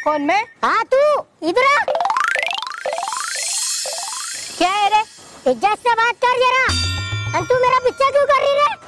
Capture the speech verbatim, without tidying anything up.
कौन मैं? हाँ तू, इधर आ। क्या है रे? इज्जत से बात कर जरा। तू मेरा पीछा क्यों कर रही है?